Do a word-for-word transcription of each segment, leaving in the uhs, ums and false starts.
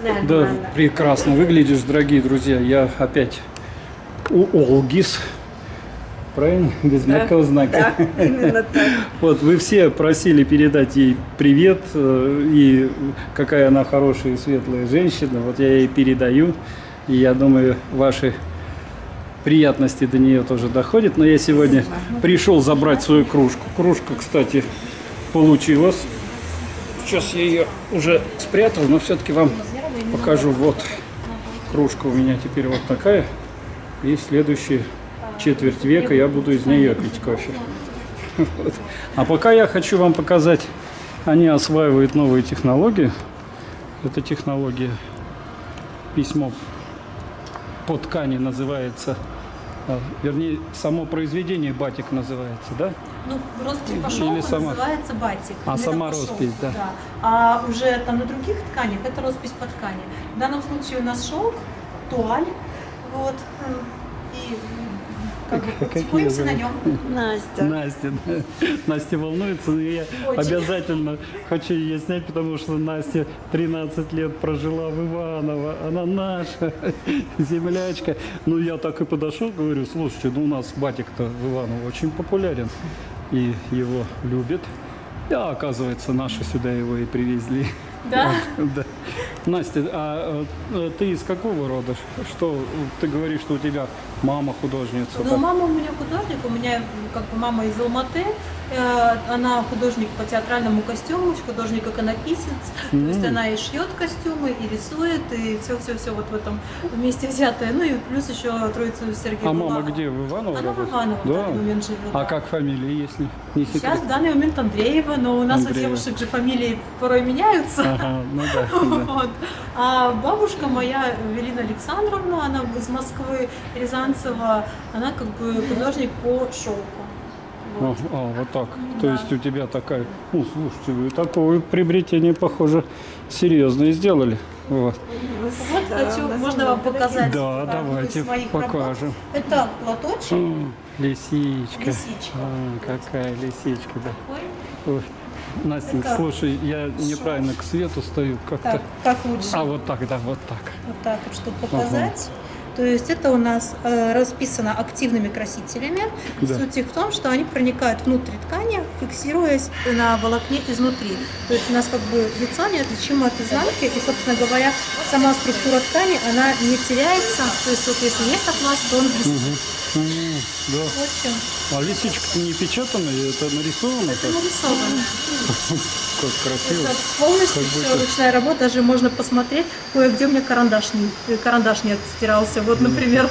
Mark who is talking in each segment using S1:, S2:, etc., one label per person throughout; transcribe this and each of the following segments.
S1: Да, прекрасно выглядишь, дорогие друзья. Я опять у Олгис. Правильно? Без
S2: да,
S1: мягкого знака.
S2: Да, именно так.
S1: Вот, вы все просили передать ей привет, и какая она хорошая и светлая женщина. Вот я ей передаю, и я думаю, ваши приятности до нее тоже доходят. Но я сегодня пришел забрать свою кружку. Кружка, кстати, получилась. Сейчас я ее уже спрятал, но все-таки вам покажу. Вот кружка у меня теперь вот такая. И следующие четверть века я буду из нее пить кофе. Вот. А пока я хочу вам показать, они осваивают новые технологии. Это технология письмо по ткани называется. Вернее, само произведение батик называется, да?
S2: Ну, роспись по шелку
S1: сама...
S2: называется батик.
S1: А сама роспись, да.
S2: да. А уже там на других тканях это роспись по ткани. В данном случае у нас шелк, туаль, вот, и как бы практикуемся на нем.
S3: Настя.
S1: Настя, да. Настя волнуется, но я Очень. обязательно хочу ее снять, потому что Настя тринадцать лет прожила в Иваново. Она наша землячка. Ну, я так и подошел, говорю, слушайте, ну у нас батик-то в Иваново очень популярен. И его любят. А оказывается, наши сюда его и привезли.
S2: Да?
S1: Да. Настя, а, а ты из какого рода? Что ты говоришь, что у тебя мама художница?
S2: Ну, мама у меня художник, у меня как бы мама из Алматы, э, она художник по театральному костюму, художник иконописец, mm-hmm. то есть она и шьет костюмы, и рисует, и все-все-все вот в этом вместе взятое. Ну и плюс еще троицу Сергея
S1: А
S2: Булава.
S1: мама где, в Иваново?
S2: Она в Иваново
S1: да?
S2: в данный момент живет.
S1: А как фамилия, если не секрет?
S2: Сейчас в данный момент Андреева, но у нас
S1: Андреева.
S2: у девушек же фамилии порой меняются.
S1: Ага, ну да,
S2: вот. А бабушка моя, Велина Александровна, она из Москвы, Рязанцева, она как бы художник по шелку.
S1: Вот. А, а, вот так.
S2: Да.
S1: То есть у тебя такая... Ну, слушайте, вы такое приобретение, похоже, серьезное сделали. Вот,
S2: вот да, хочу, да, можно вам показать.
S1: Да, давайте покажем.
S2: Работ. Это платочек.
S1: М, лисичка.
S2: Лисичка.
S1: А, какая лисичка, да.
S2: Какой?
S1: Ой. Настя, это слушай, я неправильно к свету стою как-то.
S2: Так, как лучше?
S1: А, вот так, да, вот так.
S2: Вот так, чтобы показать. Ага. То есть это у нас э, расписано активными красителями. Да. Суть их в том, что они проникают внутрь ткани, фиксируясь на волокне изнутри. То есть у нас как бы лицо неотличимо от изнанки, и, собственно говоря, сама структура ткани, она не теряется. То есть вот если есть атлас, то он блестит.
S1: Угу. Mm, да.
S2: В общем.
S1: А лисичка-то не печатанная, это нарисовано?
S2: Это нарисовано.
S1: Как красиво.
S2: Это полностью все ручная работа, даже можно посмотреть, кое-где у меня карандаш не, карандаш не отстирался. Вот, например.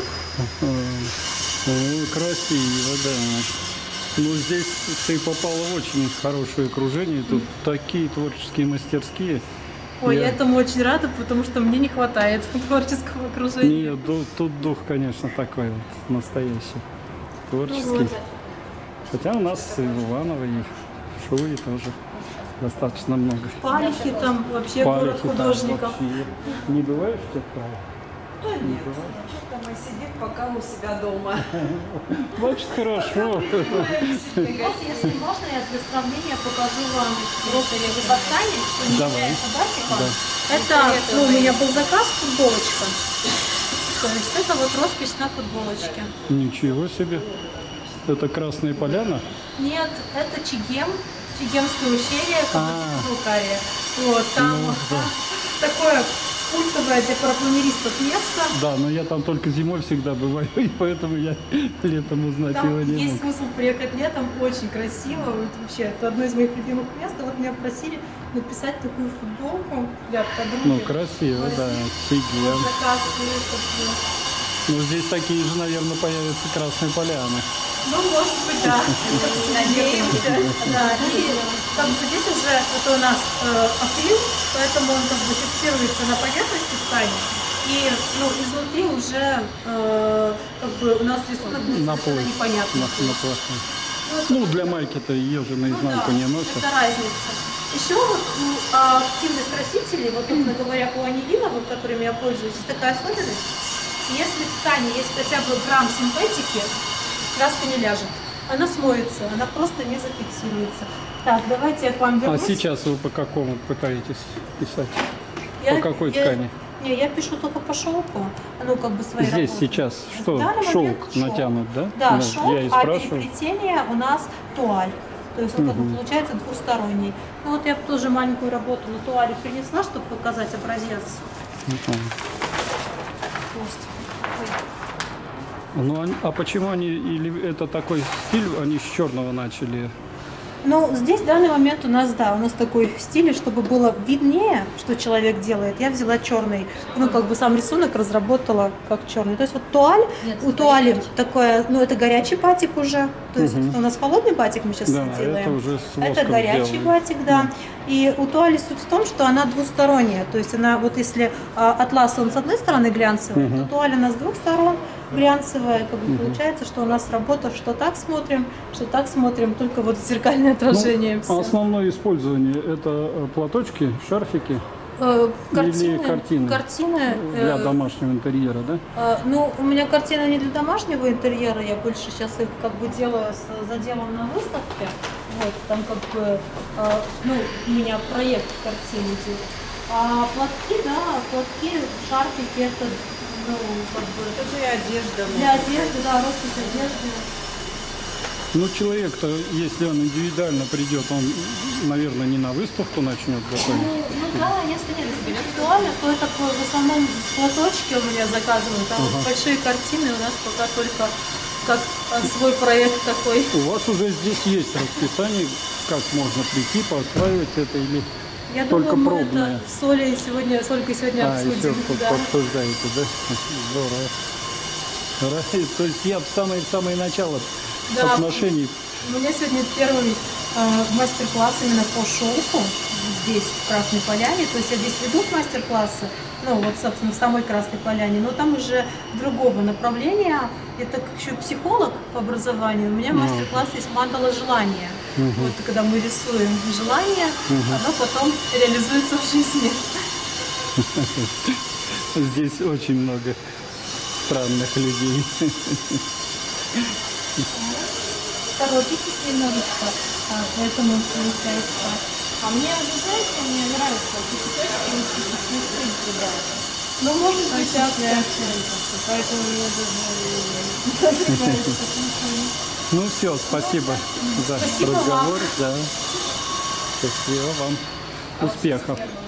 S1: О, красиво, да. Ну, здесь ты попала в очень хорошее окружение, тут такие творческие мастерские.
S2: Ой,
S1: я...
S2: я этому очень рада, потому что мне не хватает творческого окружения.
S1: Нет, тут, тут дух, конечно, такой вот настоящий, творческий. Ну, вот. Хотя у нас и в Иваново, и в Шуе тоже достаточно много.
S2: Палихи там вообще город художников.
S1: Вообще. Не бываешь в тех правах?
S3: Да нет, что-то мы сидим пока у себя дома.
S1: Очень хорошо.
S2: Если можно, я для сравнения покажу вам просто по ткани, что не является батиком. Это, ну, у меня был заказ футболочка. То есть это вот роспись на футболочке.
S1: Ничего себе. Это Красная Поляна?
S2: Нет, это Чегем, Чегемское ущелье, Кабардино-Балкария. Вот, там
S1: ну, да.
S2: такое культовое для парапланеристов место.
S1: Да, но я там только зимой всегда бываю, и поэтому я летом узнать
S2: там
S1: его не могу.
S2: Есть смысл приехать летом, очень красиво. Вот, вообще, это одно из моих любимых мест. Вот меня просили написать такую футболку для подруги.
S1: Ну, красиво, вот, да, Чегем.
S2: Вот заказ,
S1: ну, здесь такие же, наверное, появятся Красные Поляны.
S2: Ну, может быть, да. Надеемся. Да, и как бы здесь уже это у нас э, акрил, поэтому он как бы фиксируется на поверхности ткани. И ну, изнутри уже э, как бы у нас рисунок совершенно непонятный.
S1: На, на ну, ну, для майки-то ее же наизнанку ну, да, не носят.
S2: Это разница. Еще вот у а, активных красителей, вот, собственно говоря, у анилина, вот, которыми я пользуюсь, есть такая особенность. Если в ткани есть хотя бы грамм синтетики, краска не ляжет. Она смоется, она просто не зафиксируется. Так, давайте я к вам вернусь.
S1: А сейчас вы по какому пытаетесь писать? По какой
S2: я,
S1: ткани?
S2: Не, я пишу только по шелку. Ну, как бы свои
S1: Здесь
S2: работы.
S1: сейчас что?
S2: В данный момент
S1: Шелк
S2: шелк.
S1: натянут, да?
S2: Да,
S1: Ну,
S2: шелк,
S1: я и
S2: а
S1: спрашиваю.
S2: переплетение у нас туаль. То есть он как бы получается двусторонний. Ну вот я бы тоже маленькую работу на туале принесла, чтобы показать образец.
S1: Мгм.
S2: То есть, ой.
S1: Ну, они- а почему они, или это такой стиль, они с черного начали?
S2: Ну, здесь в данный момент у нас, да, у нас такой стиль, чтобы было виднее, что человек делает. Я взяла черный, ну, как бы сам рисунок разработала как черный. То есть вот туаль,
S3: Нет,
S2: у туали такое, ну, это горячий батик уже. То есть у нас холодный батик мы сейчас
S1: Да,
S2: делаем.
S1: это уже с
S2: Это
S1: воском
S2: горячий
S1: сделано.
S2: батик, да. И у туали суть в том, что она двусторонняя. То есть она, вот если а, атлас, он с одной стороны глянцевый, то туаль у нас с двух сторон глянцевая. Как бы получается, что у нас работа, что так смотрим, что так смотрим, только вот зеркальное отражение.
S1: Ну,
S2: всё.
S1: основное использование это э, платочки, шарфики
S2: Э, картины,
S1: или картины
S2: картины,
S1: для
S2: э,
S1: домашнего интерьера, да?
S2: э, ну, у меня картины не для домашнего интерьера, я больше сейчас их как бы делаю с заделом на выставке. Вот, там как бы, э, ну, у меня проект картин идет. А платки, да, платки, шарфики, это, ну, как бы...
S3: Это же и одежда.
S2: Для одежды, да, роспись одежды.
S1: Ну, человек-то, если он индивидуально придет, он, наверное, не на выставку начнет
S2: Ну,
S1: готовить.
S2: ну да, если нет индивидуально, то это в основном платочки у меня заказывают, а вот большие картины у нас пока только как э, свой проект такой.
S1: У вас уже здесь есть расписание, как можно прийти, поосваивать это или
S2: Я
S1: только
S2: думаю, мы
S1: пробное?
S2: это с Олей сегодня, с Олькой сегодня
S1: А, еще
S2: обсудим. Да.
S1: обсуждаете, да? Здорово. Ра- То есть я в самое, в самое начало
S2: Да.
S1: отношений.
S2: У меня сегодня первый э, мастер-класс именно по шелку здесь, в Красной Поляне. То есть я здесь веду мастер-классы, ну вот, собственно, в самой Красной Поляне, но там уже другого направления. Я так еще психолог по образованию. У меня мастер-класс есть мандала желания. Вот когда мы рисуем желание, оно потом реализуется в жизни.
S1: Здесь очень много странных людей.
S2: Торопитесь немножечко, а, поэтому получается.
S3: А мне, вы знаете, мне нравится эти цветочки, и смыслы туда.
S2: Ну, может быть, да,
S3: Поэтому мне даже нравится.
S1: Ну все, спасибо за
S2: Спасибо вам.
S1: разговор. Да. Счастливо вам. Успехов.